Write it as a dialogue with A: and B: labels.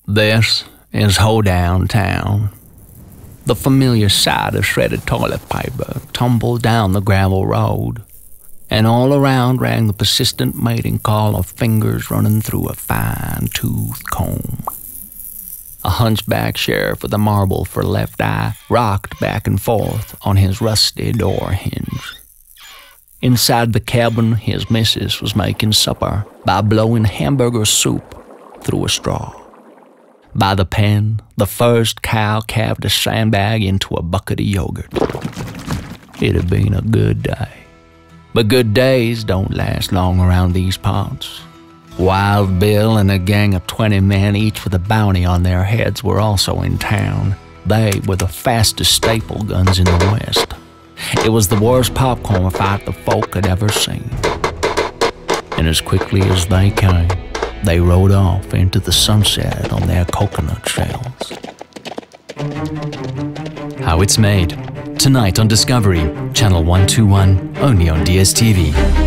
A: This is Hoedown Town. The familiar sight of shredded toilet paper tumbled down the gravel road, and all around rang the persistent mating call of fingers running through a fine-toothed comb. A hunchback sheriff with a marble for left eye rocked back and forth on his rusty door hinge. Inside the cabin, his missus was making supper by blowing hamburger soup through a straw. By the pen, the first cow calved a sandbag into a bucket of yogurt. It had been a good day. But good days don't last long around these parts. Wild Bill and a gang of 20 men, each with a bounty on their heads, were also in town. They were the fastest staple guns in the West. It was the worst popcorn fight the folk had ever seen. And as quickly as they came, they rode off into the sunset on their coconut shells.
B: How It's Made, tonight on Discovery, Channel 121, only on DSTV.